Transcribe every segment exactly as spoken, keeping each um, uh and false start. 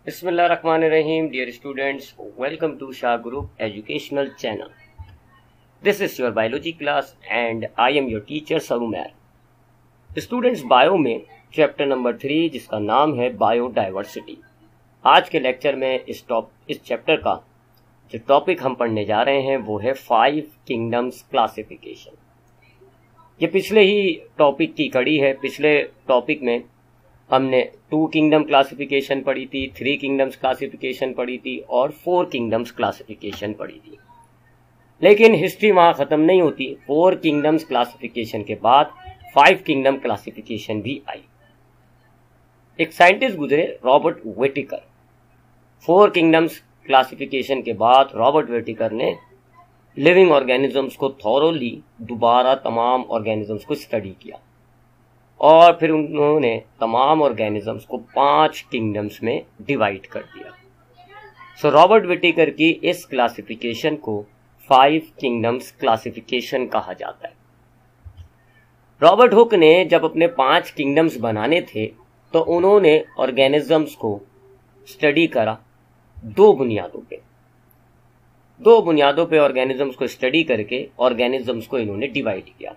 Bismillahirrahmanirrahim. Dear students, welcome to Shah Group Educational Channel. This is your biology class and I am your teacher Sarumer. Students, bio में chapter number three जिसका नाम है biodiversity. आज के lecture में इस top इस chapter का जो टॉपिक हम पढ़ने जा रहे हैं वो है फाइव किंगडम्स क्लासिफिकेशन। ये पिछले ही टॉपिक की कड़ी है। पिछले टॉपिक में हमने टू किंगडम क्लासिफिकेशन पढ़ी थी, थ्री किंगडम्स क्लासिफिकेशन पढ़ी थी और फोर किंगडम्स क्लासिफिकेशन पढ़ी थी। लेकिन हिस्ट्री वहां खत्म नहीं होती। फोर किंगडम्स क्लासिफिकेशन के बाद फाइव किंगडम क्लासिफिकेशन भी आई। एक साइंटिस्ट गुजरे, Robert Whittaker. Four kingdoms classification के बाद रॉबर्ट वेटिकर ने लिविंग ऑर्गेनिजम्स को थॉरोली दोबारा तमाम ऑर्गेनिजम्स को स्टडी किया और फिर उन्होंने तमाम ऑर्गेनिजम्स को पांच किंगडम्स में डिवाइड कर दिया। सो रॉबर्ट विटिकर की इस क्लासिफिकेशन को फाइव किंगडम्स क्लासिफिकेशन कहा जाता है। रॉबर्ट हुक ने जब अपने पांच किंगडम्स बनाने थे तो उन्होंने ऑर्गेनिजम्स को स्टडी करा दो बुनियादों पे दो बुनियादों पे ऑर्गेनिजम्स को स्टडी करके ऑर्गेनिजम्स को इन्होंने डिवाइड किया।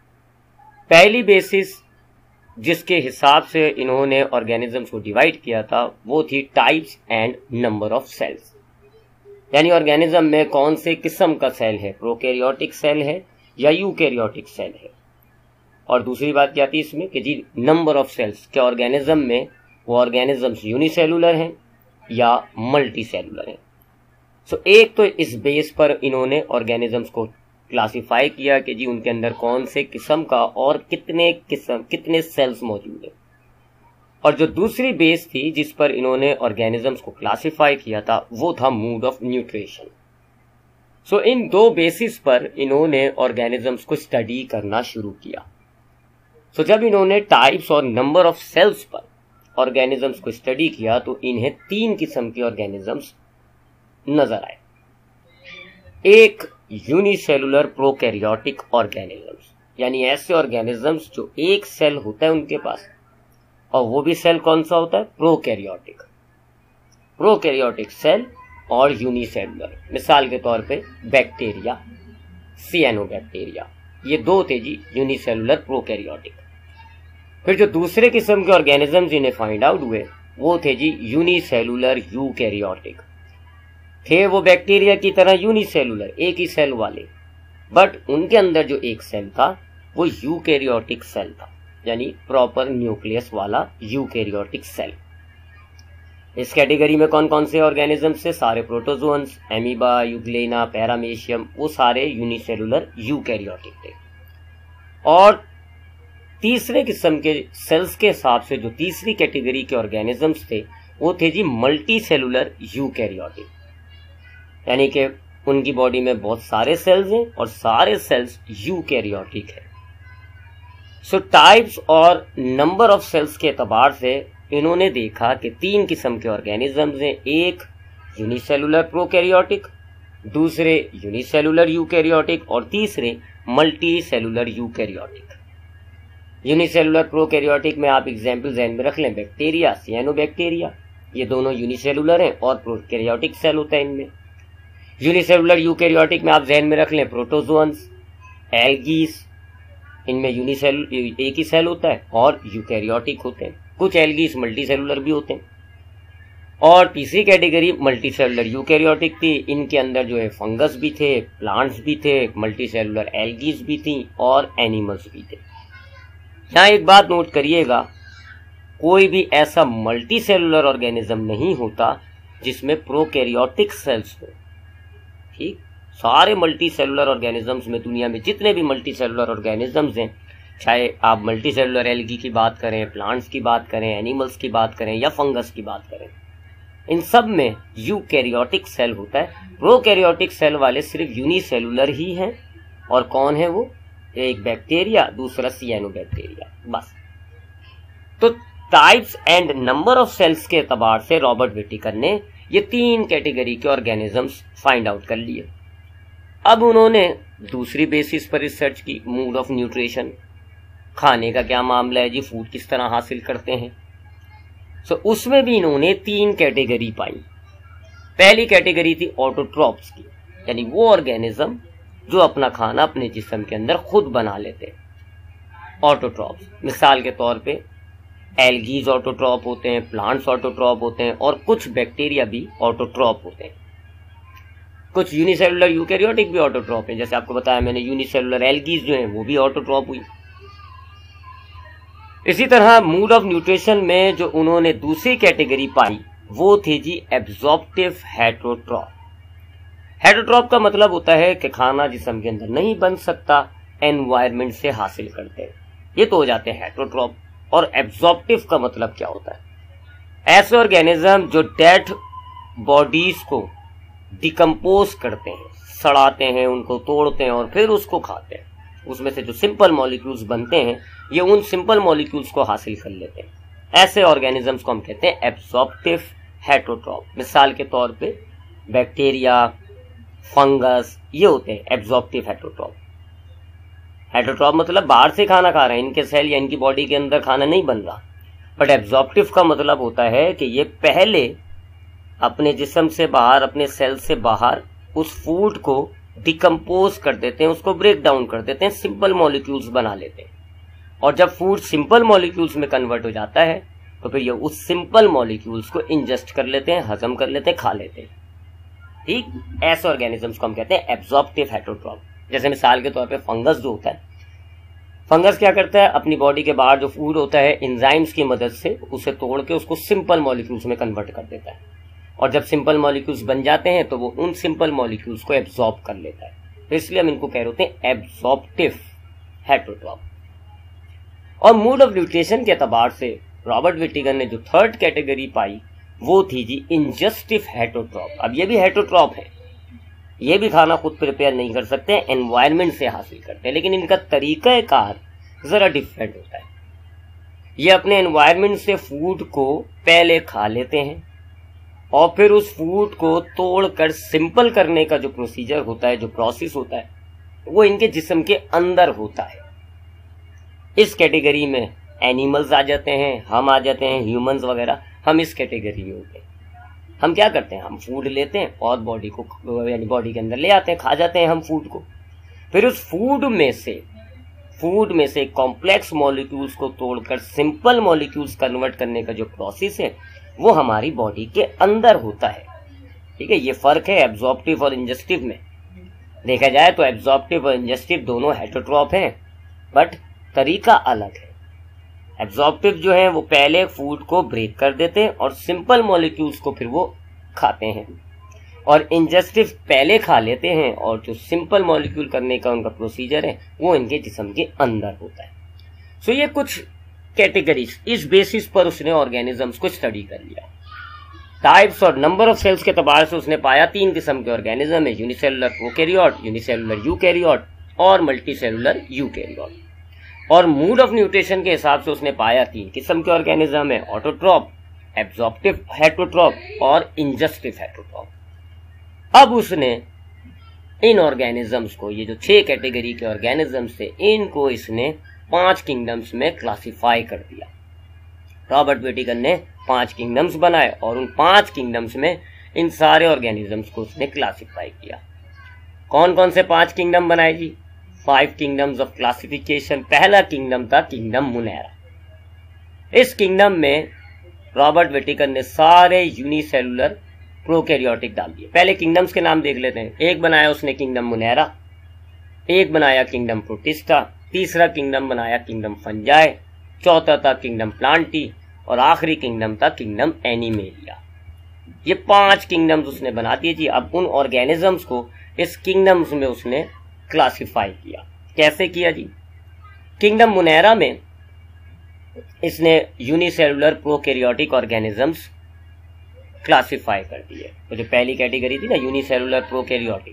पहली बेसिस जिसके हिसाब से इन्होंने ऑर्गेनिजम्स को डिवाइड किया था वो थी types and number of cells, यानी ऑर्गेनिज्म में कौन से किस्म का सेल है, प्रोकैरियोटिक सेल है या यूकैरियोटिक सेल है। और दूसरी बात क्या थी इसमें कि जी नंबर ऑफ सेल्स, क्या ऑर्गेनिज्म में वो ऑर्गेनिजम्स यूनिसेलुलर हैं या मल्टी सेलुलर हैं। सो एक तो इस बेस पर इन्होंने ऑर्गेनिजम्स को क्लासिफाई किया कि जी उनके अंदर कौन से किस्म का और कितने किस्म कितने सेल्स मौजूद है। और जो दूसरी बेस थी जिस पर इन्होंने ऑर्गेनिजम्स को क्लासिफाई किया था वो था मोड ऑफ न्यूट्रिशन। सो इन दो बेसिस पर इन्होंने ऑर्गेनिजम्स को स्टडी करना शुरू किया। सो जब इन्होंने टाइप्स और नंबर ऑफ सेल्स पर ऑर्गेनिजम्स को स्टडी किया तो इन्हें तीन किस्म के ऑर्गेनिजम्स नजर आए। एक यूनिसेलुलर प्रोकैरियोटिक ऑर्गेनिजम्स, यानी ऐसे ऑर्गेनिजम्स जो एक सेल होता है उनके पास, और वो भी सेल कौन सा होता है, प्रोकैरियोटिक प्रोकैरियोटिक सेल और यूनिसेलुलर। मिसाल के तौर पे बैक्टीरिया, सियानोबैक्टीरिया, ये दो थे जी यूनिसेलुलर प्रोकैरियोटिक। फिर जो दूसरे किस्म के ऑर्गेनिजम्स जिन्हें फाइंड आउट हुए वो थे जी यूनिसेलुलर यूकैरियोटिक। थे वो बैक्टीरिया की तरह यूनिसेलुलर, एक ही सेल वाले, बट उनके अंदर जो एक सेल था वो यूकैरियोटिक सेल था, यानी प्रॉपर न्यूक्लियस वाला यूकैरियोटिक सेल। इस कैटेगरी में कौन कौन से ऑर्गेनिजम्स थे, सारे प्रोटोजोअन्स, एमीबा, यूग्लेना, पैरामेशियम, वो सारे यूनिसेलुलर यूकैरियोटिक थे। और तीसरे किस्म के सेल्स के हिसाब से जो तीसरी कैटेगरी के ऑर्गेनिजम्स थे वो थे जी मल्टी सेलुलर यूकैरियोटिक, यानी कि उनकी बॉडी में बहुत सारे सेल्स हैं और सारे सेल्स यूकैरियोटिक है। सो टाइप्स और नंबर ऑफ सेल्स के एतबार से इन्होंने देखा कि तीन किस्म के ऑर्गेनिजम्स हैं। एक यूनिसेलुलर प्रोकैरियोटिक, दूसरे यूनिसेलुलर यूकैरियोटिक और तीसरे multi cellular eukaryotic. Unicellular prokaryotic में आप एग्जाम्पल ध्यान में रख लें, बैक्टीरिया, सियानोबैक्टीरिया, ये दोनों यूनिसेलुलर हैं और प्रोकैरियोटिक सेल होता है इनमें। यूनिसेलुलर यूकैरियोटिक में आप ध्यान में रख लें प्रोटोजोअन्स, एल्गीस, इनमें यूनिसेल एक ही सेल होता है और यूकैरियोटिक होते हैं। कुछ एल्गीस मल्टी सेलुलर भी होते हैं। और तीसरी कैटेगरी मल्टी सेलुलर यूकैरियोटिक थी, इनके अंदर जो है फंगस भी थे, प्लांट्स भी थे, मल्टी सेलुलर एल्गीस भी थी और एनिमल्स भी थे। यहाँ एक बात नोट करिएगा, कोई भी ऐसा मल्टी सेलुलर ऑर्गेनिज्म नहीं होता जिसमें प्रोकैरियोटिक सेल्स हो। ठीक, सारे मल्टी सेलुलर ऑर्गेनिजम्स में, दुनिया में जितने भी मल्टी सेलुलर ऑर्गेनिजम्स हैं, चाहे आप मल्टी सेलुलर एल्गी की बात करें, प्लांट्स की बात करें, एनिमल्स की बात करें या फंगस की बात करें, इन सब में यूकैरियोटिक सेल होता है। प्रोकैरियोटिक सेल वाले सिर्फ यूनिसेलुलर ही हैं। और कौन है वो, एक बैक्टीरिया, दूसरा सियानोबैक्टीरिया, बस। तो types and number of cells के एतबार से रॉबर्ट विटिकर ने ये तीन कैटेगरी के ऑर्गेनिजम्स फाइंड आउट कर लिए। अब उन्होंने दूसरी बेसिस पर रिसर्च की, मोड ऑफ न्यूट्रिशन, खाने का क्या मामला है जी, फूड किस तरह हासिल करते हैं। सो so, उसमें भी इन्होंने तीन कैटेगरी पाई। पहली कैटेगरी थी ऑटोट्रॉप्स की, यानी वो ऑर्गेनिज्म जो अपना खाना अपने जिस्म के अंदर खुद बना लेते हैं। ऑटोट्रॉप्स मिसाल के तौर पे एल्गीज ऑटोट्रॉप होते हैं, प्लांट्स ऑटोट्रॉप होते हैं, और कुछ बैक्टीरिया भी ऑटोट्रॉप होते हैं। कुछ यूनिसेलुलर यूकैरियोटिक भी ऑटोट्रॉप हैं, जैसे आपको बताया मैंने यूनिसेलुलर एल्गीज जो हैं वो भी ऑटोट्रॉप हुई। इसी तरह मूड ऑफ न्यूट्रिशन में जो उन्होंने दूसरी कैटेगरी पाई वो थी जी एब्जॉर्प्टिव हेटरोट्रॉप। हेटरोट्रॉप का मतलब होता है कि खाना जिस्म के अंदर नहीं बन सकता, एनवायरमेंट से हासिल करते हैं, ये तो हो जाते हैं हेटरोट्रॉप। और एब्जॉर्प्टिव का मतलब क्या होता है? ऐसे ऑर्गेनिज्म जो डेड बॉडीज को डिकम्पोज करते हैं, सड़ाते हैं, उनको तोड़ते हैं और फिर उसको खाते हैं, उसमें से जो सिंपल मॉलिक्यूल्स बनते हैं ये उन सिंपल मॉलिक्यूल्स को हासिल कर लेते हैं। ऐसे ऑर्गेनिजम्स को हम कहते हैं एब्जॉर्प्टिव हेटरोट्रॉप। मिसाल के तौर पे बैक्टीरिया, फंगस, ये होते हैं एब्जॉर्प्टिव हेटरोट्रॉप। हेटरोट्रॉप मतलब बाहर से खाना खा रहे हैं, इनके सेल या इनकी बॉडी के अंदर खाना नहीं बन रहा। बट एब्जॉर्प्टिव का मतलब होता है कि ये पहले अपने जिस्म से बाहर, अपने सेल से बाहर उस फूड को डिकम्पोज कर देते हैं, उसको ब्रेक डाउन कर देते हैं, सिंपल मॉलिक्यूल्स बना लेते हैं। और जब फूड सिंपल मॉलिक्यूल्स में कन्वर्ट हो जाता है तो फिर ये उस सिंपल मॉलिक्यूल्स को इंजेस्ट कर लेते हैं, हजम कर लेते हैं, खा लेते हैं। ठीक, ऐसे ऑर्गेनिजम्स को हम कहते हैं एब्जॉर्प्टिव हेटरोट्रॉप। जैसे मिसाल के तौर पे फंगस जो होता है, फंगस क्या करता है, अपनी बॉडी के बाहर जो फूड होता है एंजाइम्स की मदद से उसे तोड़ के उसको सिंपल मॉलिक्यूल्स में कन्वर्ट कर देता है। और जब सिंपल मॉलिक्यूल्स बन जाते हैं तो वो उन सिंपल मॉलिक्यूल्स को एब्जॉर्ब कर लेता है, तो इसलिए हम इनको कह रहे होते हैं एब्जॉर्प्टिव हेटरोट्रॉप। और मूड ऑफ न्यूट्रिशन के एतबार से रॉबर्ट विटिगन ने जो थर्ड कैटेगरी पाई वो थी जी इंजस्टिव हेटरोट्रॉप। अब ये भी हेटरोट्रॉप है, ये भी खाना खुद प्रिपेयर नहीं कर सकते, एनवायरमेंट से हासिल करते हैं, लेकिन इनका तरीका कार जरा डिफरेंट होता है। ये अपने एनवायरमेंट से फूड को पहले खा लेते हैं और फिर उस फूड को तोड़कर सिंपल करने का जो प्रोसीजर होता है, जो प्रोसेस होता है, वो इनके जिस्म के अंदर होता है। इस कैटेगरी में एनिमल्स आ जाते हैं, हम आ जाते हैं, ह्यूमंस वगैरह, हम इस कैटेगरी में होते हैं। हम क्या करते हैं, हम फूड लेते हैं और बॉडी को यानी बॉडी के अंदर ले आते हैं, खा जाते हैं हम फूड को। फिर उस फूड में से फूड में से कॉम्प्लेक्स मॉलिक्यूल्स को तोड़कर सिंपल मॉलिक्यूल्स कन्वर्ट करने का जो प्रोसेस है वो हमारी बॉडी के अंदर होता है। ठीक है, ये फर्क है एब्जॉर्प्टिव और इंजेस्टिव में। देखा जाए तो एब्जॉर्प्टिव और इंजेस्टिव दोनों हेटरोट्रॉप हैं, बट तरीका अलग है। एब्जॉर्प्टिव जो है वो पहले फूड को ब्रेक कर देते हैं और सिंपल मॉलिक्यूल्स को फिर वो खाते हैं, और इंजेस्टिव पहले खा लेते हैं और जो सिंपल मॉलिक्यूल करने का उनका प्रोसीजर है वो इनके जिस्म के अंदर होता है। सो ये कुछ कैटेगरीज, इस बेसिस पर उसने ऑर्गेनिजम्स को स्टडी कर लिया। टाइप्स और नंबर ऑफ सेल्स के एतबार से उसने पाया तीन किस्म के ऑर्गेनिज्म है, यूनिसेलुलर प्रोकैरियोट, यूनिसेलुलर यूकैरियोट और मल्टीसेलुलर यूकैरियोट। और मूड ऑफ न्यूट्रिशन के हिसाब से उसने पाया तीन किस्म के ऑर्गेनिज्म है, ऑटोट्रॉप, एब्जॉर्प्टिव हेटरोट्रॉप और इंजेस्टिव हेटरोट्रॉप। अब उसने इन ऑर्गेनिजम्स को, ये जो छह कैटेगरी के ऑर्गेनिजम्स थे, इनको इसने पांच किंगडम्स में क्लासिफाई कर दिया। रॉबर्ट विटिगन ने पांच किंगडम्स बनाए और उन पांच किंगडम्स में इन सारे ऑर्गेनिजम्स को उसने क्लासिफाई किया। कौन कौन से पांच किंगडम बनाए जी? Five kingdoms of classification. पहला किंगडम था किंगडम मुनेरा। इस किंगडम में रॉबर्ट विटिगन ने सारे यूनिसेलुलर प्रोकैरियोटिक डाल दिए। पहले किंगडम्स के नाम देख लेते हैं। एक बनाया उसने किंगडम मुनेरा, एक बनाया किंगडम प्रोटिस्टा, तीसरा किंगडम बनाया किंगडम फंजाई, चौथा था किंगडम प्लांटी और आखिरी किंगडम था किंगडम एनिमेलिया। ये पांच किंगडम्स उसने बना दिए जी। अब उन ऑर्गेनिजम्स को इस किंगडम्स में उसने क्लासिफाई किया। कैसे किया जी? किंगडम मुनेरा में इसने यूनिसेलुलर प्रोकैरियोटिक ऑर्गेनिजम्स क्लासिफाई कर दिए। तो जो पहली कैटेगरी थी ना यूनिसेलुलर प्रोकैरियोटिक,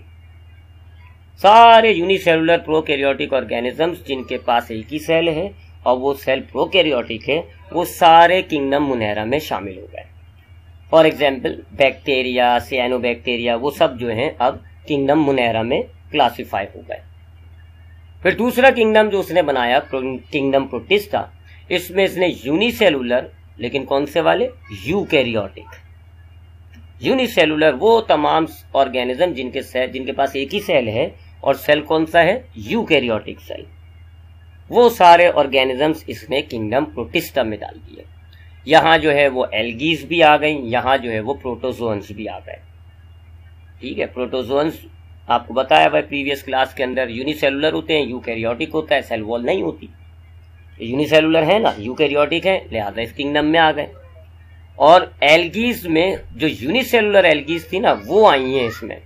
सारे यूनिसेलुलर प्रोकैरियोटिक ऑर्गेनिजम्स जिनके पास एक ही सेल है और वो सेल प्रोकैरियोटिक है, वो सारे किंगडम मुनेरा में शामिल हो गए। फॉर एग्जाम्पल बैक्टीरिया, सियानोबैक्टीरिया, वो सब जो हैं अब किंगडम मुनेरा में क्लासिफाई हो गए। फिर दूसरा किंगडम जो उसने बनाया किंगडम प्रोटिस्टा, इसमें इसने यूनिसेलुलर लेकिन कौन से वाले? यूकैरियोटिक। यूनिसेलुलर वो तमाम ऑर्गेनिज्म जिनके सेल जिनके पास एक ही सेल है और सेल कौन सा है? Eukaryotic cell. वो सारे ऑर्गेनिजम्स इसने किंगडम प्रोटिस्टा में डाल दिए। यहाँ जो है वो एल्गीज भी आ गई, यहाँ जो है वो प्रोटोजोन्स भी आ गए। ठीक है, प्रोटोजोन्स आपको बताया हुआ प्रीवियस क्लास के अंदर यूनिसेलुलर होते हैं, यूकैरियोटिक होता है, सेल वॉल नहीं होती। यूनिसेलुलर है ना, यूकैरियोटिक है, लिहाजा इस किंगडम में आ गए। और एल्गीज में जो यूनिसेलुलर एल्गीज थी ना वो आई हैं इसमें।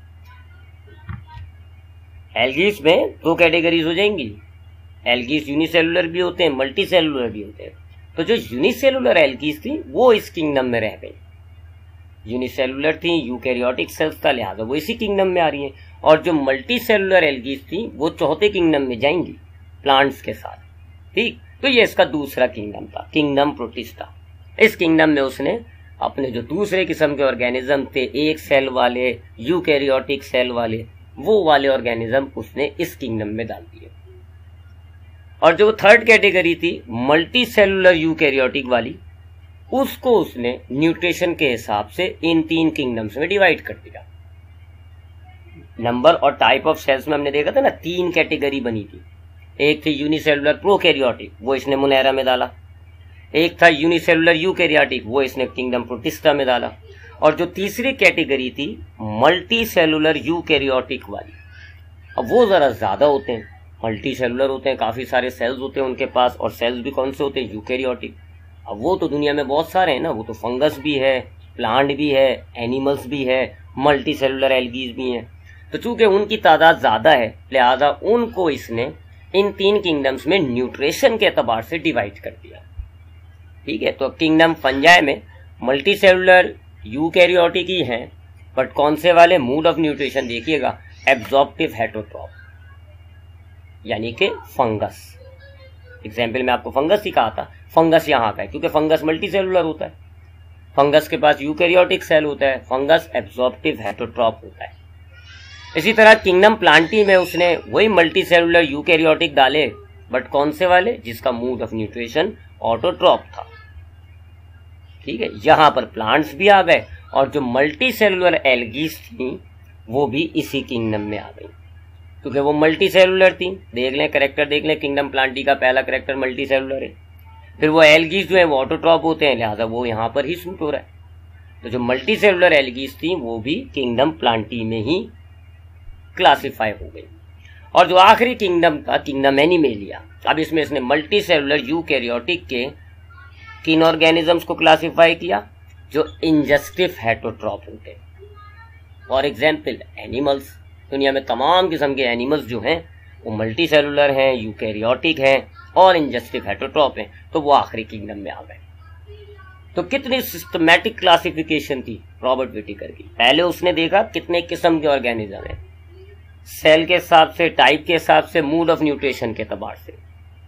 एल्गीज में दो कैटेगरीज हो जाएंगी, एल्गीज यूनिसेलुलर भी होते हैं, मल्टी सेलुलर भी होते हैं। तो जो यूनिसेलुलर एल्गीज थी वो इस किंगडम में रह गई। यूनिसेलुलर थी, यूकैरियोटिक सेल्स का, लिहाजा वो इसी किंगडम में आ रही हैं। और जो मल्टी सेलुलर एल्गीज थी वो चौथे किंगडम में जाएंगी प्लांट्स के साथ। ठीक, तो ये इसका दूसरा किंगडम था, किंगडम प्रोटिस्टा। इस किंगडम में उसने अपने जो दूसरे किस्म के ऑर्गेनिज्म थे, एक सेल वाले, यूकैरियोटिक सेल वाले, वो वाले ऑर्गेनिज्म उसने इस किंगडम में डाल दिए। और जो थर्ड कैटेगरी थी मल्टी सेलुलर यूकैरियोटिक वाली, उसको उसने न्यूट्रिशन के हिसाब से इन तीन किंगडम्स में डिवाइड कर दिया। नंबर और टाइप ऑफ सेल्स में हमने देखा था ना, तीन कैटेगरी बनी थी। एक थी यूनिसेलुलर प्रोकैरियोटिक, वो इसने मुनैरा में डाला। एक था यूनिसेलुलर यूकैरियोटिक, वो इसने किंगडम प्रोटिस्टा में डाला। और जो तीसरी कैटेगरी थी मल्टी सेलुलर यूकैरियोटिक वाली, अब वो जरा ज्यादा होते हैं, मल्टी सेलुलर होते हैं, काफी सारे सेल्स होते हैं उनके पास, और सेल्स भी कौन से होते हैं? यूकैरियोटिक। अब वो तो दुनिया में बहुत सारे हैं ना, वो तो फंगस भी है, प्लांट भी है, एनिमल्स भी है, मल्टी सेलुलर एल्गीज भी हैं। तो चूंकि उनकी तादाद ज्यादा है, लिहाजा उनको इसने इन तीन किंगडम्स में न्यूट्रिशन के एतबार से डिवाइड कर दिया। ठीक है, तो किंगडम फंजाई में मल्टी सेलुलर यूकैरियोटिक ही हैं, बट कौन से वाले? मूड ऑफ न्यूट्रिशन देखिएगा, एब्जॉर्प्टिव हेटेरोट्रॉप, यानी कि फंगस। एग्जाम्पल में आपको फंगस ही कहा था, फंगस यहाँ का है क्योंकि फंगस मल्टी सेलुलर होता है, फंगस के पास यूकैरियोटिक सेल होता है, फंगस एब्जॉर्प्टिव हेटेरोट्रॉप होता है। इसी तरह किंगडम प्लांटी में उसने वही मल्टी सेलुलर यूकैरियोटिक डाले, बट कौन से वाले? जिसका मूड ऑफ न्यूट्रिशन ऑटोट्रॉप था। ठीक है, यहां पर प्लांट्स भी आ गए और जो मल्टी सेलुलर एल्गीज थी वो भी इसी किंगडम में आ गई क्योंकि वो मल्टी सेलुलर थी। देख लें, करेक्टर देख लें, किंगडम प्लांटी का पहला करेक्टर मल्टी सेलुलर है। फिर वो एल्गीज जो है वो ऑटोट्रॉप होते हैं, लिहाजा वो यहाँ पर ही सूट हो रहा है। तो जो मल्टी सेलुलर एल्गीज थी वो भी किंगडम प्लांटी में ही क्लासिफाई हो गई। और जो आखिरी किंगडम था किंगडम एनिमेलिया, अब इसमें इसने मल्टी सेलुलर यूकैरियोटिक के किन ऑर्गेनिजम्स को क्लासिफाई किया? जो इंजस्टिव हेटेरोट्रॉप होते हैं। फॉर एग्जाम्पल एनिमल्स, दुनिया में तमाम किस्म के एनिमल्स जो हैं वो मल्टी सेलुलर हैं, यूकैरियोटिक हैं और इंजस्टिव हेटेरोट्रॉप हैं, तो वो आखिरी किंगडम में आ गए। तो कितनी सिस्टमैटिक क्लासिफिकेशन थी रॉबर्ट विटेकर की। पहले उसने देखा कितने किस्म के ऑर्गेनिज्म हैं, सेल के हिसाब से, टाइप के हिसाब से, मूड ऑफ न्यूट्रिशन के एतबार से।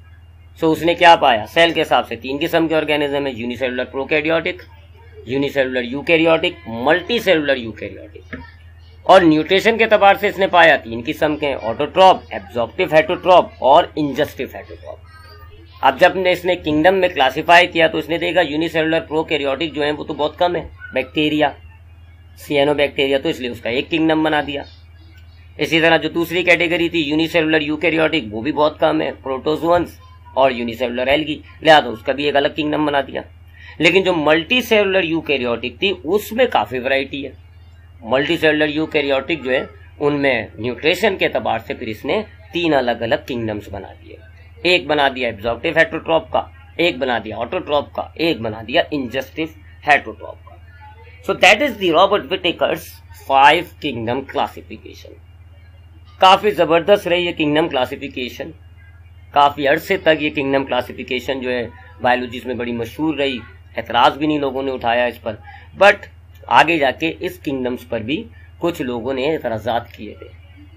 सो उसने क्या पाया? सेल के हिसाब से तीन किस्म के ऑर्गेनिज्म है, unicellular prokaryotic, unicellular eukaryotic, multi cellular eukaryotic. और न्यूट्रिशन के एतबार से इसने पाया तीन किस्म के, ऑटोट्रॉप, एब्जॉर्प्टिव हेटेरोट्रॉप और इंजस्टिव हेटेरोट्रॉप। अब जब ने इसने किंगडम में क्लासिफाई किया तो इसने देखा यूनिसेलुलर प्रोकैरियोटिक जो है वो तो बहुत कम है, बैक्टीरिया, सियानोबैक्टीरिया, तो इसलिए उसका एक किंगडम बना दिया। इसी तरह जो दूसरी कैटेगरी थी यूनिसेलुलर यूकैरियोटिक, वो भी बहुत कम है, प्रोटोजोन्स और यूनिसेलुलर एल्गी, लिहाजा उसका भी एक अलग किंगडम बना दिया। लेकिन जो मल्टी सेलुलर यूकैरियोटिक थी उसमें काफी वैरायटी है। मल्टी सेलुलर यूकैरियोटिक जो है उनमें न्यूट्रिशन के एतबार से फिर इसने तीन अलग अलग किंगडम्स बना दिए। एक बना दिया एब्जॉर्प्टिव हेटेरोट्रॉप का, एक बना दिया ऑटोट्रॉप का, एक बना दिया इंजस्टिव हेटेरोट्रॉप का। So that is the Robert Whittaker's five kingdom classification. काफी जबरदस्त रही ये किंगडम क्लासिफिकेशन, काफी अरसे तक ये किंगडम क्लासिफिकेशन जो है बायोलॉजी में बड़ी मशहूर रही, एतराज भी नहीं लोगों ने उठाया इस पर। बट आगे जाके इस किंगडम्स पर भी कुछ लोगों ने एतराजात किए थे,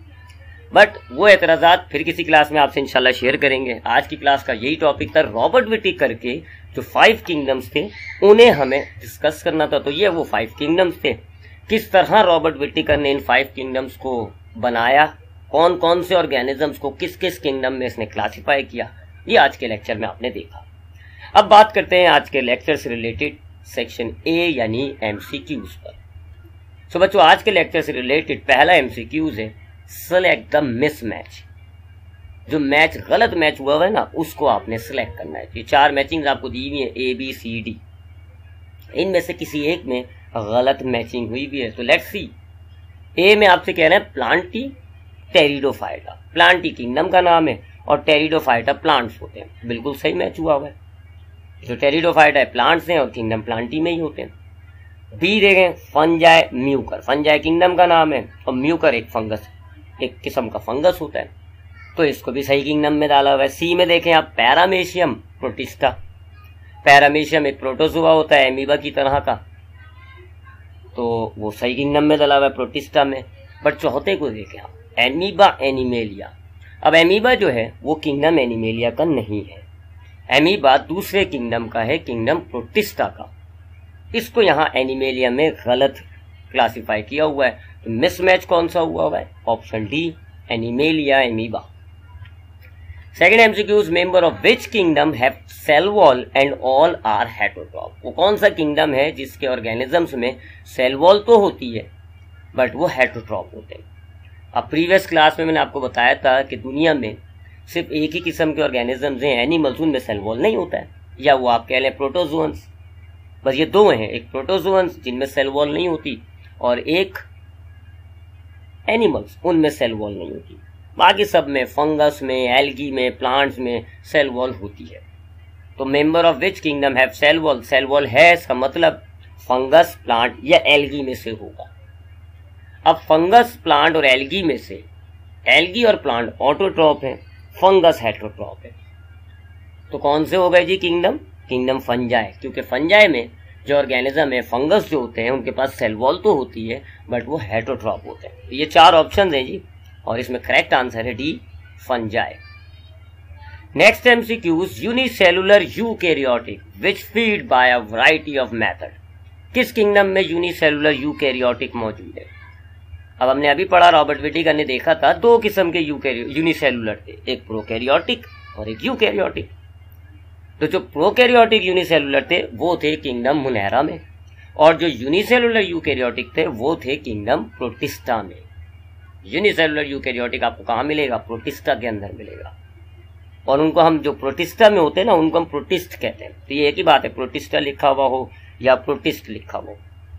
बट वो एतराजात फिर किसी क्लास में आपसे इंशाल्लाह शेयर करेंगे। आज की क्लास का यही टॉपिक था, रॉबर्ट विटेकर के जो फाइव किंगडम्स थे उन्हें हमें डिस्कस करना था। तो ये वो फाइव किंगडम्स थे, किस तरह रॉबर्ट विटेकर ने इन फाइव किंगडम्स को बनाया, कौन कौन से ऑर्गेनिजम्स को किस किस किंगडम में इसने क्लासिफाई किया, ये आज के लेक्चर में आपने देखा। अब बात करते हैं आज के लेक्चर से रिलेटेड सेक्शन ए यानी एमसीक्यूज पर। सो so, बच्चों आज के लेक्चर से रिलेटेड पहला एमसीक्यूज है सेलेक्ट द मिसमैच। जो मैच गलत मैच हुआ है ना उसको आपने सिलेक्ट करना है। ये चार मैचिंग आपको दी हुई है ए बी सी डी, इनमें से किसी एक में गलत मैचिंग हुई भी है। तो लेट्स सी। ए में आपसे कह रहे हैं प्लांटी टेरिडोफाइटा। प्लांटी किंगडम का नाम है और टेरिडोफाइटा प्लांट्स होते हैं, बिल्कुल सही मैच हुआ हुआ है। जो टेरिडोफाइटा है प्लांट्स हैं और किंगडम प्लांटी में ही होते हैं। बी देखें फंजाई म्यूकर। फंजाई किंगडम का नाम है और म्यूकर एक फंगस, एक किस्म का फंगस होता है, तो इसको भी सही किंगडम में डाला हुआ है। सी में देखें आप पैरामेशियम प्रोटिस्टा। पैरामेशियम एक प्रोटोजोआ होता है एमीबा की तरह का, तो वो सही किंगडम में डाला हुआ है प्रोटिस्टा में। बट चौथे को देखें आप एमीबा एनिमेलिया। अब एमीबा जो है वो किंगडम एनिमेलिया का नहीं है, एमीबा दूसरे किंगडम का है, किंगडम प्रोटिस्टा का। इसको यहाँ एनिमेलिया में गलत क्लासिफाई किया हुआ है। तो मिसमैच कौन सा हुआ हुआ है? Option D Animalia amoeba. Second MCQs member of which kingdom have cell wall and all are heterotroph. वो कौन सा किंगडम है जिसके ऑर्गेनिजम्स में सेल वॉल तो होती है बट वो हेटेरोट्रॉप होते हैं। अब प्रीवियस क्लास में मैंने आपको बताया था कि दुनिया में सिर्फ एक ही किस्म के ऑर्गेनिजम्स हैं एनिमल्स, उनमें सेल वॉल नहीं होता है, या वो आप कह लें प्रोटोजोअन्स। बस ये दो हैं, एक प्रोटोजोअन्स जिनमें सेल वॉल नहीं होती और एक एनिमल्स उनमें सेल वॉल नहीं होती। बाकी सब में फंगस में, एल्गी में, प्लांट्स में सेल वॉल होती है। तो member of which kingdom have cell wall, cell wall है इसका मतलब फंगस, प्लांट या एल्गी में से होगा। अब फंगस, प्लांट और एल्गी में से एल्गी और प्लांट ऑटोट्रॉप है, फंगस हेटेरोट्रॉप है। तो कौन से हो गए जी किंगडम? किंगडम फंजाई, क्योंकि फंजाई में जो ऑर्गेनिज्म है फंगस जो होते हैं उनके पास सेल वॉल तो होती है बट वो हेटेरोट्रॉप होते हैं। तो ये चार ऑप्शन हैं जी और इसमें करेक्ट आंसर है D fungi. Next MCQs unicellular eukaryotic which feed by a variety of method. किस किंगडम में यूनिसेलुलर यूकैरियोटिक मौजूद है? अब हमने अभी पढ़ा, रॉबर्ट विटेकर ने देखा था दो किस्म के यूनिसेलुलर थे, एक प्रोकैरियोटिक और एक यूकैरियोटिक। तो जो प्रोकैरियोटिक यूनिसेलुलर थे वो थे किंगडम मुनैरा में और जो यूनिसेलुलर यूकैरियोटिक थे वो थे किंगडम प्रोटिस्टा में। यूनिसेलुलर यूकैरियोटिक आपको कहाँ मिलेगा? प्रोटिस्टा के अंदर मिलेगा। और उनको हम जो प्रोटिस्टा में होते हैं ना उनको हम प्रोटिस्ट कहते हैं। तो ये एक ही बात है, प्रोटिस्टा लिखा हुआ हो या प्रोटिस्ट लिखा हो।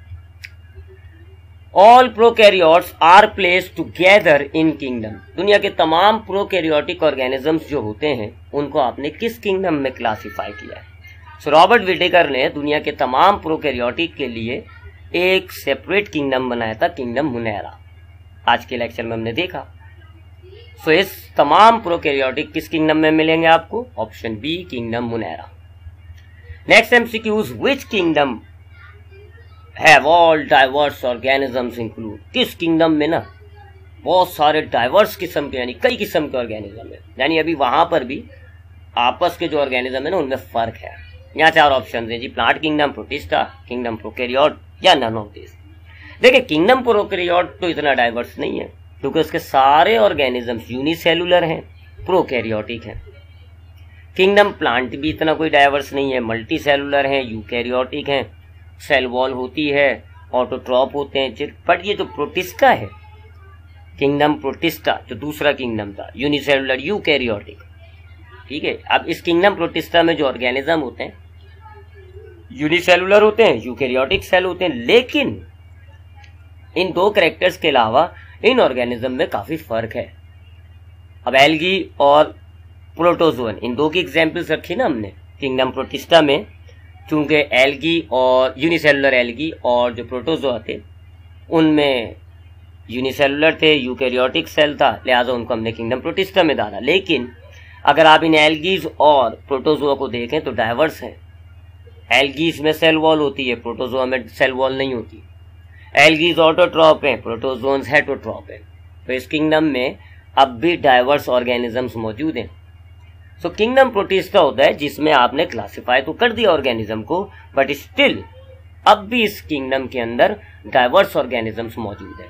All prokaryotes are placed together in kingdom. दुनिया के तमाम प्रोकैरियोटिक ऑर्गेनिजम्स जो होते हैं उनको आपने किस किंगडम में क्लासिफाई किया है? सो रॉबर्ट विटेकर ने दुनिया के तमाम प्रोकैरियोटिक के लिए एक सेपरेट किंगडम बनाया था, किंगडम मुनैरा। आज के लेक्चर में हमने देखा। सो इस तमाम प्रोकैरियोटिक किस किंगडम में मिलेंगे आपको? Option B kingdom Monera. Next MCQs which kingdom have all diverse organisms include. किस किंगडम में ना बहुत सारे डाइवर्स किस्म के यानी कई किस्म के ऑर्गेनिज्म है, यानी अभी वहां पर भी आपस के जो ऑर्गेनिज्म है ना उनमें फर्क है। यहाँ चार ऑप्शन है जी, plant kingdom, Protista, kingdom prokaryote या नन ऑफ दिस। देखिए किंगडम प्रोकैरियोट तो इतना डाइवर्स नहीं है क्योंकि उसके सारे ऑर्गेनिजम्स यूनिसेलुलर हैं, प्रोकैरियोटिक हैं। किंगडम प्लांट भी इतना कोई डाइवर्स नहीं है, मल्टी सेलुलर हैं, यूकैरियोटिक हैं, सेल वॉल होती है, ऑटोट्रॉप होते हैं। बट ये जो प्रोटिस्टा है, किंगडम प्रोटिस्टा जो दूसरा किंगडम था यूनिसेलुलर यूकैरियोटिक, ठीक है। अब इस किंगडम प्रोटिस्टा में जो ऑर्गेनिज्म होते हैं यूनिसेलुलर होते हैं, यूकैरियोटिक सेल होते हैं, लेकिन इन दो कैरेक्टर्स के अलावा इन ऑर्गेनिज्म में काफी फर्क है। अब एल्गी और प्रोटोजोअन, इन दो की एग्जांपल्स रखी ना हमने किंगडम प्रोटिस्टा में, चूंकि एल्गी और यूनिसेलुलर एल्गी और जो प्रोटोजोआ थे उनमें यूनिसेलुलर थे, यूकैरियोटिक सेल था, लिहाजा उनको हमने किंगडम प्रोटिस्टा में डाला। लेकिन अगर आप इन एल्गीज और प्रोटोजोआ को देखें तो डाइवर्स हैं। एल्गीज में सेल वॉल होती है, प्रोटोजोआ में सेल वॉल नहीं होती। एल्गीज ऑटोट्रॉप हैं, प्रोटोजोन्स हेटेरोट्रॉप हैं। तो इस किंगडम में अब भी डाइवर्स ऑर्गेनिजम्स मौजूद हैं। सो किंगडम प्रोटिस्टा होता है जिसमें आपने क्लासिफाई तो कर दिया ऑर्गेनिज्म को, बट स्टिल अब भी इस किंगडम के अंदर डाइवर्स ऑर्गेनिजम्स मौजूद हैं।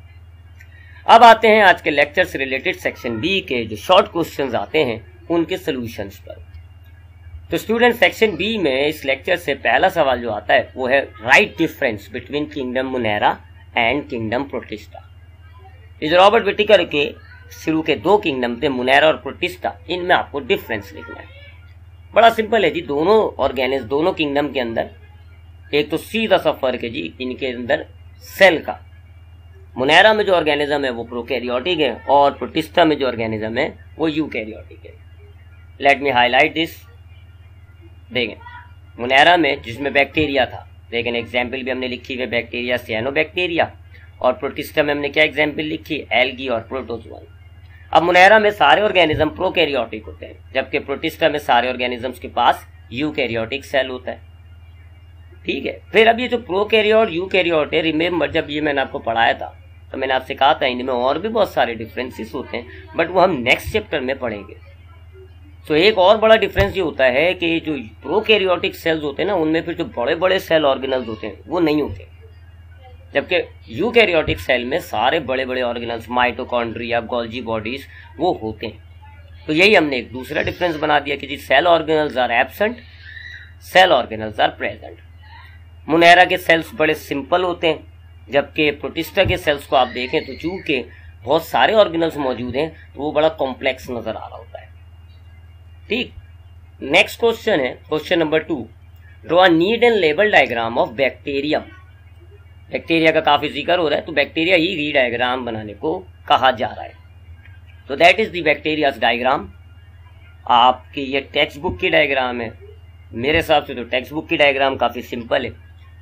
अब आते हैं आज के लेक्चर से रिलेटेड सेक्शन बी के जो शॉर्ट क्वेश्चंस आते हैं उनके सॉल्यूशंस पर। तो स्टूडेंट सेक्शन बी में इस लेक्चर से पहला सवाल जो आता है वो है right difference between kingdom Monera and kingdom Protista. इस रॉबर्ट विटिकर के शुरू के दो किंगडम थे मुनेरा और प्रोटिस्टा, इनमें आपको डिफरेंस लिखना है। बड़ा सिंपल है जी, दोनों ऑर्गेनिज्म दोनों किंगडम के अंदर एक तो सीधा सा फर्क है जी इनके अंदर सेल का। मुनेरा में जो ऑर्गेनिज्म है वो प्रोकैरियोटिक है और प्रोटिस्टा में जो ऑर्गेनिज्म है वो यूकैरियोटिक है। Let me highlight this. देखें मुनेरा में जिसमें बैक्टीरिया था, देखें एग्जाम्पल भी हमने लिखी हुई बैक्टीरिया सियानोबैक्टीरिया, और प्रोटिस्टा में हमने क्या एग्जाम्पल लिखी, एल्गी और प्रोटोजोआ। अब मुनेरा में सारे ऑर्गेनिज्म प्रोकैरियोटिक होते हैं, जबकि प्रोटिस्टा में सारे ऑर्गेनिजम्स के पास यूकैरियोटिक सेल होता है। ठीक है, फिर अब ये जो प्रोकैरियोट यूकैरियोट है, रिमेम्बर जब ये मैंने आपको पढ़ाया था तो मैंने आपसे कहा था इनमें और भी बहुत सारे डिफरेंसेस होते हैं, बट वो हम नेक्स्ट चैप्टर में पढ़ेंगे। तो एक और बड़ा डिफरेंस ये होता है कि जो प्रोकैरियोटिक सेल्स होते हैं ना, उनमें फिर जो बड़े बड़े सेल ऑर्गेनल्स होते हैं वो नहीं होते, जबकि यूकैरियोटिक सेल में सारे बड़े बड़े ऑर्गेनल्स माइटोकॉन्ड्रिया गोल्जी बॉडीज वो होते हैं। तो यही हमने एक दूसरा डिफरेंस बना दिया कि जी cell organelles are absent, cell organelles are present. Monera के सेल्स बड़े सिंपल होते हैं, जबकि प्रोटिस्टा के सेल्स को आप देखें तो चूंकि बहुत सारे ऑर्गेनल्स मौजूद हैं तो वो बड़ा कॉम्प्लेक्स नजर आ रहा होता है। ठीक, नेक्स्ट क्वेश्चन है question number two, draw a neat and label diagram of bacterium. Bacteria का काफी जिक्र हो रहा है तो बैक्टीरिया ही री डायग्राम बनाने को कहा जा रहा है। तो that is the bacteria's diagram. आपकी ये टेक्स्ट बुक की डायग्राम है, मेरे हिसाब से तो टेक्स्ट बुक की डायग्राम काफी सिंपल है,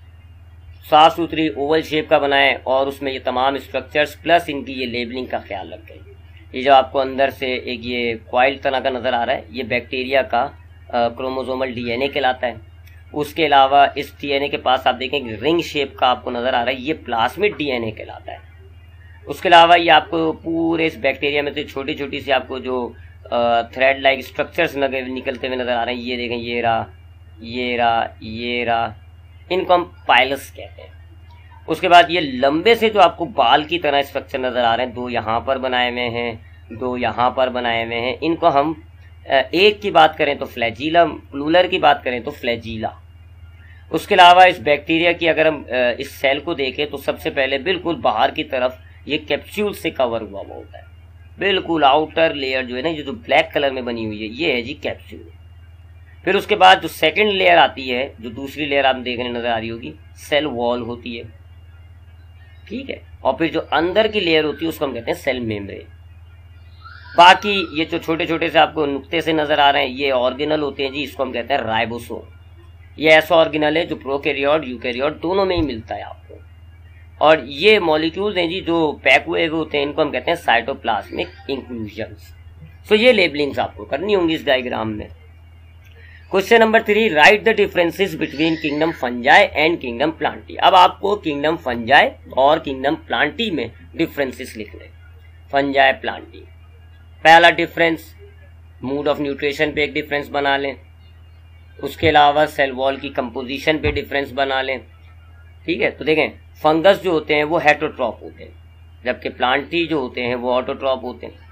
साफ सुथरी ओवल शेप का बनाए और उसमें ये तमाम स्ट्रक्चर्स प्लस इनकी ये लेबलिंग का ख्याल रखें। ये जो आपको अंदर से एक ये क्वाइल तरह का नजर आ रहा है, ये बैक्टीरिया का क्रोमोसोमल डीएनए कहलाता है। उसके अलावा इस डीएनए के पास आप देखेंगे रिंग शेप का आपको नजर आ रहा है, ये प्लाज्मिड डीएनए कहलाता है। उसके अलावा ये आपको पूरे इस बैक्टीरिया में से छोटी छोटी सी आपको जो थ्रेड लाइक स्ट्रक्चर्स निकलते हुए नजर आ रहे हैं, ये देखें, ये रहा ये रहा ये रहा, इनको हम पाइलस कहते हैं। उसके बाद ये लंबे से जो आपको बाल की तरह स्ट्रक्चर नजर आ रहे हैं, दो यहाँ पर बनाए हुए हैं, दो यहाँ पर बनाए हुए हैं, इनको हम एक की बात करें तो फ्लैजीलम, प्लूरल की बात करें तो फ्लैजीला। उसके अलावा इस बैक्टीरिया की अगर हम इस सेल को देखें तो सबसे पहले बिल्कुल बाहर की तरफ ये कैप्सूल से कवर हुआ हुआ होता है, बिल्कुल आउटर लेयर जो है ना, ये जो ब्लैक कलर में बनी हुई है ये है जी कैप्सूल। फिर उसके बाद जो सेकंड लेयर आती है, जो दूसरी लेयर आप देखने नजर आ रही होगी, सेल वॉल होती है। ठीक है, और फिर जो अंदर की लेयर होती है उसको हम कहते हैं सेल मेम्ब्रेन। बाकी ये जो छोटे छोटे से आपको नुक्ते से नजर आ रहे हैं ये ऑर्गेनल होते हैं जी, इसको हम कहते हैं राइबोसोम। ये ऐसा ऑर्गेनल है जो प्रोकैरियोट यूकैरियोट दोनों में ही मिलता है आपको। और ये मॉलिक्यूल्स हैं जी जो पैक हुए हुए होते हैं, इनको हम कहते हैं साइटोप्लाज्मिक इंक्लूजन्स। सो ये लेबलिंग्स आपको करनी होंगी इस डायग्राम में। Question number three, write the differences between kingdom fungi and kingdom plantae. अब आपको किंगडम फंजाई और किंगडम प्लांटी में डिफरेंसेस लिखने। फंजाई प्लांटी, पहला डिफरेंस मूड ऑफ न्यूट्रिशन पे एक डिफरेंस बना लें। उसके अलावा सेल वॉल की कंपोजिशन पे डिफरेंस बना लें। ठीक है, तो देखें फंगस जो होते हैं वो हेटरोट्रॉप होते हैं, जबकि प्लांटी जो होते हैं वो ऑटोट्रॉप होते हैं।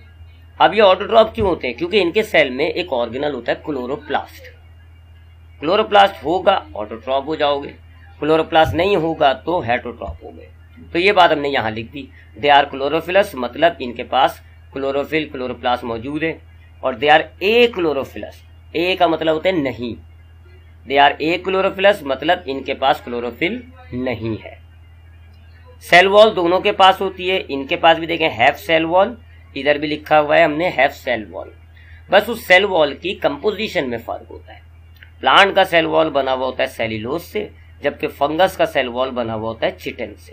अब ये ऑटोट्रॉप क्यों होते हैं? क्योंकि इनके सेल में एक ऑर्गेनल होता है क्लोरोप्लास्ट। क्लोरोप्लास्ट होगा ऑटोट्रॉप हो जाओगे, क्लोरोप्लास्ट नहीं होगा तो हेटरोट्रॉप हो गए। तो ये बात हमने यहाँ लिख दी। दे आर क्लोरोफिलस, मतलब इनके पास क्लोरोफिल क्लोरोप्लास्ट मौजूद है। और दे आर ए क्लोरोफिलस, ए का मतलब होता है नहीं। दे आर ए क्लोरोफिलस मतलब इनके पास क्लोरोफिल नहीं है। सेल वॉल दोनों के पास होती है, इनके पास भी देखें हैफ सेल वॉल, इधर भी लिखा हुआ है हमने हैफ सेल वॉल। बस उस सेल वॉल की कंपोजिशन में फर्क होता है। प्लांट का सेल वॉल बना हुआ होता है सेल्यूलोज से, जबकि फंगस का सेल वॉल बना हुआ होता है चिटिन से।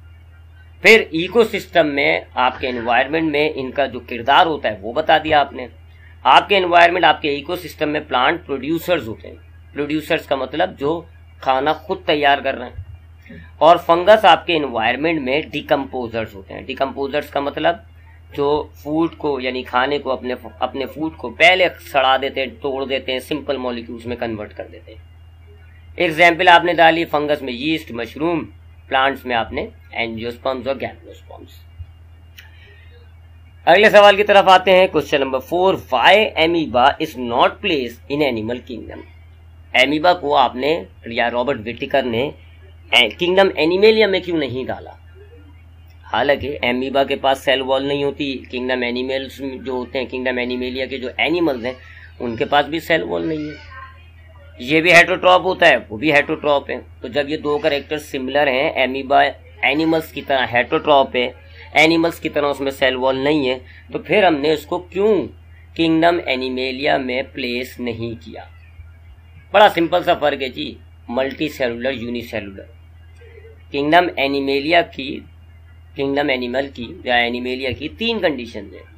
फिर इकोसिस्टम में आपके एनवायरनमेंट में इनका जो किरदार होता है वो बता दिया आपने। आपके एनवायरनमेंट आपके इकोसिस्टम में प्लांट प्रोड्यूसर्स होते हैं। प्रोड्यूसर्स का मतलब जो खाना खुद तैयार कर रहे हैं। और फंगस आपके एनवायरनमेंट में डिकम्पोजर्स होते हैं। डिकम्पोजर्स का मतलब जो फूड को यानी खाने को अपने अपने फूड को पहले सड़ा देते हैं, तोड़ देते हैं, सिंपल मॉलिक्यूल्स में कन्वर्ट कर देते हैं। एग्जाम्पल आपने डाली फंगस में यीस्ट, मशरूम, प्लांट्स में आपने एंजियोस्पर्म्स और गैम्बलोस्पर्म्स। अगले सवाल की तरफ आते हैं। Question number four, why amoeba is not place in animal kingdom. Amoeba को आपने या रॉबर्ट विटिकर ने किंगडम एनिमेलिया में क्यों नहीं डाला? हालांकि एमीबा के पास सेल वॉल नहीं होती, किंगडम एनिमल्स जो होते हैं, किंगडम एनिमेलिया के जो एनिमल्स हैं उनके पास भी सेल वॉल नहीं है। ये भी हेटरोट्रॉप होता है, वो भी हेटरोट्रॉप है। तो जब ये दो कैरेक्टर सिमिलर हैं, एमीबा एनिमल्स की तरह हेटरोट्रॉप है, एनिमल्स की तरह उसमें सेल वॉल नहीं है, तो फिर हमने उसको क्यों किंगडम एनिमेलिया में प्लेस नहीं किया? बड़ा सिंपल सा फर्क है जी, multicellular unicellular. Kingdom animalia की किंगडम एनिमल की या एनिमेलिया की तीन कंडीशन है।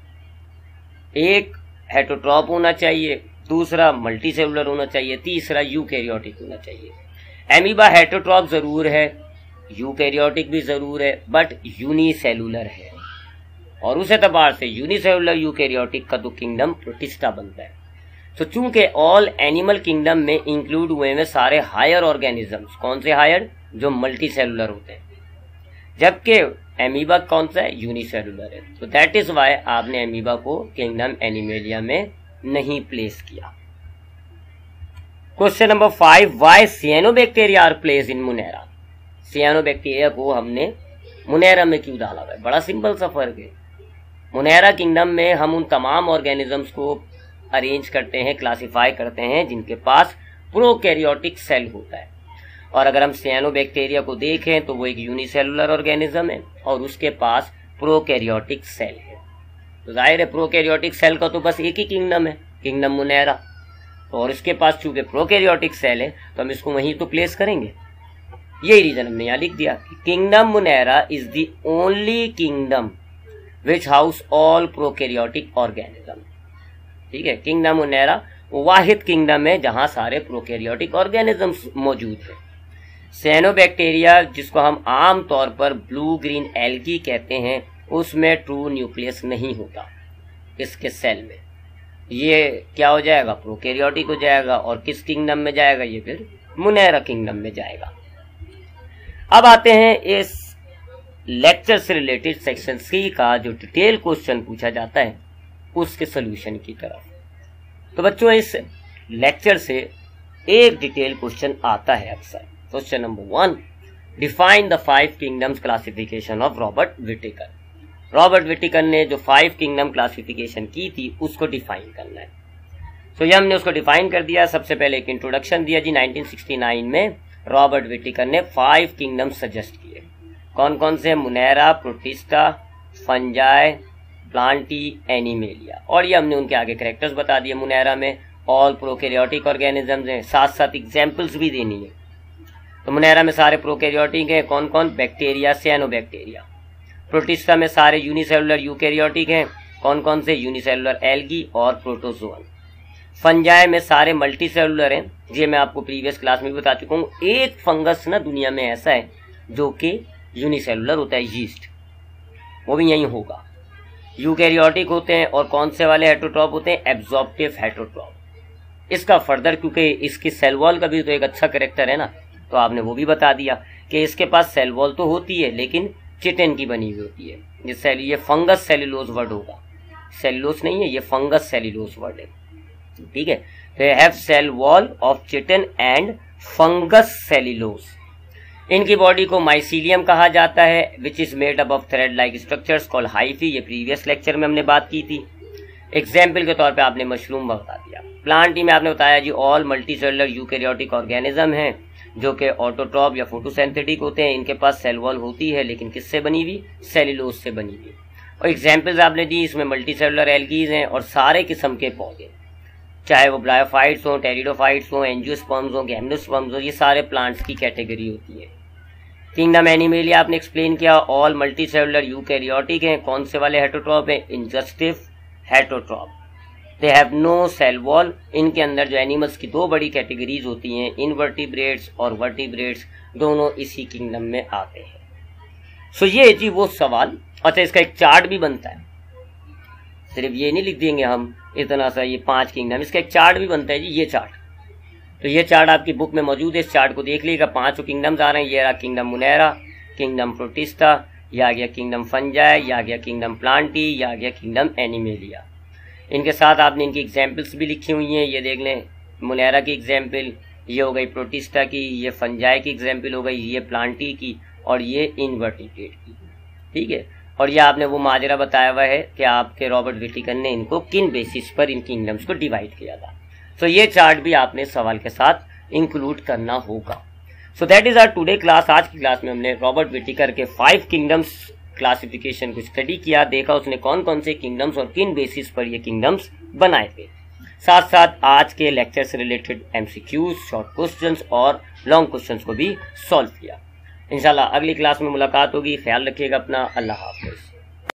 एक हेटरोट्रॉप होना चाहिए, दूसरा मल्टी सेलुलर होना चाहिए, तीसरा यूकैरियोटिक होना चाहिए। एमीबा हेटरोट्रॉप जरूर है, यूकैरियोटिक भी जरूर है, बट यूनिसेलुलर है, और उस एतबार से यूनिसेलुलर यूकैरियोटिक का तो किंगडम प्रोटिस्टा बनता है। तो चूंकि ऑल एनिमल किंगडम में इंक्लूड हुए हैं सारे हायर ऑर्गेनिजम्स, कौन से हायर? जो मल्टी सेलुलर होते हैं, जबकि एमीबा कौन सा है? यूनिसेलुलर है। तो दैट इज वाई आपने एमीबा को किंगडम एनिमेलिया में नहीं प्लेस किया। Question number five, why cyanobacteria are place in monera. Cyanobacteria को हमने मुनेरा में क्यों डाला है? बड़ा सिंपल सा फर्क है। मुनेरा किंगडम में हम उन तमाम ऑर्गेनिजम्स को अरेंज करते हैं, क्लासिफाई करते हैं जिनके पास प्रोकैरियोटिक सेल होता है, और अगर हम सियानोबैक्टीरिया को देखें तो वो एक यूनिसेलुलर ऑर्गेनिज्म है और उसके पास प्रोकैरियोटिक सेल है। तो जाहिर है प्रोकैरियोटिक सेल का तो बस एक ही किंगडम है, किंगडम मुनेरा, और इसके पास चूंकि प्रोकैरियोटिक सेल है तो हम इसको वहीं तो प्लेस करेंगे। यही रीजन हमने यहाँ लिख दिया कि kingdom monera is the only kingdom which house all prokaryotic organism. ठीक है, किंगडम मुनेरा वाहिद किंगडम है जहां सारे प्रोकैरियोटिक ऑर्गेनिजम्स मौजूद है। सियानोबैक्टीरिया, जिसको हम आम तौर पर ब्लू ग्रीन एल्गी कहते हैं, उसमें ट्रू न्यूक्लियस नहीं होता इसके सेल में। ये क्या हो जाएगा? प्रोकैरियोटिक हो जाएगा, और किस किंगडम में जाएगा? ये फिर मुनेरा किंगडम में जाएगा। अब आते हैं इस लेक्चर से रिलेटेड सेक्शन सी का जो डिटेल क्वेश्चन पूछा जाता है उसके सोल्यूशन की तरफ। तो बच्चों इस लेक्चर से एक डिटेल क्वेश्चन आता है अक्सर। Question number one, define the five kingdoms classification of Robert Whittaker. Robert Whittaker ने जो फाइव किंगडम क्लासिफिकेशन की थी उसको डिफाइन करना है। तो ये हमने उसको डिफाइन कर दिया। सबसे पहले एक इंट्रोडक्शन दिया जी, नाइनटीन सिक्सटी नाइन में रॉबर्ट विटिकर ने फाइव किंगडम सजेस्ट किए। कौन कौन से? Monera, protista, fungi, plantae, animalia, और ये हमने उनके आगे कैरेक्टर्स बता दिए। मुनेरा में ऑल प्रोकैरियोटिक ऑर्गेनिजम्स हैं, साथ साथ एग्जाम्पल्स भी देनी है। तो मुनेरा में सारे प्रोकैरियोटिक हैं, कौन कौन? बैक्टीरिया, सियानोबैक्टीरिया। प्रोटिस्टा में सारे यूनिसेलुलर यूकैरियोटिक हैं, कौन कौन से? यूनिसेलुलर एल्गी और प्रोटोजोअन। फंजाई में सारे मल्टी सेलुलर हैं, ये मैं आपको प्रीवियस क्लास में भी बता चुका हूँ। एक फंगस ना दुनिया में ऐसा है जो कि यूनिसेलुलर होता है, यीस्ट, वो भी यही होगा। यूकैरियोटिक होते हैं, और कौन से वाले हेटरोट्रॉप होते हैं? Absorptive heterotroph. इसका फर्दर, क्योंकि इसकी सेल वॉल का भी तो एक अच्छा कैरेक्टर है ना, तो आपने वो भी बता दिया कि इसके पास सेल वॉल तो होती है लेकिन चिटिन की बनी हुई होती है। ये सेल ये फंगस सेल्यूलोज वर्ड होगा, सेल्यूलोज नहीं है, ये फंगस सेल्यूलोज वर्ड है। ठीक है, they have cell wall of chitin and fungus cellulose. इनकी बॉडी को माइसीलियम कहा जाता है, which is made up of thread like structures called hyphae. ये प्रीवियस लेक्चर में हमने बात की थी। एग्जाम्पल के तौर पे आपने मशरूम बता दिया। प्लांटी में आपने बताया जी all multi cellular eukaryotic organism हैं जो कि ऑटोट्रॉप या फोटोसिंथेटिक होते हैं। इनके पास सेल वॉल होती है लेकिन किससे बनी हुई? सेल्यूलोज से बनी हुई। और एग्जाम्पल्स आपने दी, इसमें मल्टी सेलुलर एल्गीज हैं और सारे किस्म के पौधे, चाहे वो ब्रायोफाइट्स हों, टेरिडोफाइट्स हों, एंजियोस्पर्म्स हों, गैम्नोस्पर्म्स हों, ये सारे प्लांट्स की कैटेगरी होती है। किंगडम एनिमेलिया आपने एक्सप्लेन किया, ऑल मल्टी सेलुलर यूकैरियोटिक हैं। कौन से वाले हेटरोट्रॉप हैं? Ingestive heterotroph. They have no cell wall. इनके अंदर जो एनिमल्स की दो बड़ी कैटेगरीज होती हैं, इनवर्टिब्रेट्स और वर्टिब्रेट्स, दोनों इसी किंगडम में आते हैं। सो so ये जी वो सवाल। अच्छा, इसका एक चार्ट भी बनता है, सिर्फ ये नहीं लिख देंगे हम इतना सा ये पांच किंगडम, इसका एक चार्ट भी बनता है जी, ये चार्ट। तो ये चार्ट आपकी बुक में मौजूद है, इस चार्ट को देख लीजिएगा। पांचों किंगडम्स आ रहे हैं, ये रहा किंगडम मुनेरा, किंगडम प्रोटिस्टा, यह आ गया किंगडम फंजाई, यह आ गया किंगडम प्लांटी, यह आ गया किंगडम एनिमेलिया। इनके साथ आपने इनकी एग्जाम्पल्स भी लिखी हुई हैं, ये देख लें, मुनेरा की एग्जाम्पल, ये हो गई प्रोटिस्टा की, ये फंजाई की एग्जाम्पल हो गई, ये प्लांटी की, और ये इनवर्टिब्रेट की। ठीक है, और ये आपने वो माजरा बताया हुआ है कि आपके रॉबर्ट विटिकर ने इनको किन बेसिस पर इन किंगडम्स को डिवाइड किया था। तो ये चार्ट भी आपने सवाल के साथ इंक्लूड करना होगा। So that is our today class. आज की क्लास में हमने रॉबर्ट विटिकर के फाइव किंगडम्स क्लासिफिकेशन को स्टडी किया, देखा उसने कौन कौन से किंगडम्स और किन बेसिस पर ये किंगडम्स बनाए थे। साथ साथ आज के लेक्चर से रिलेटेड एमसीक्यूज, शॉर्ट क्वेश्चंस और लॉन्ग क्वेश्चंस को भी सॉल्व किया। इंशाल्लाह अगली क्लास में मुलाकात होगी। ख्याल रखिएगा अपना। अल्लाह हाफिज़।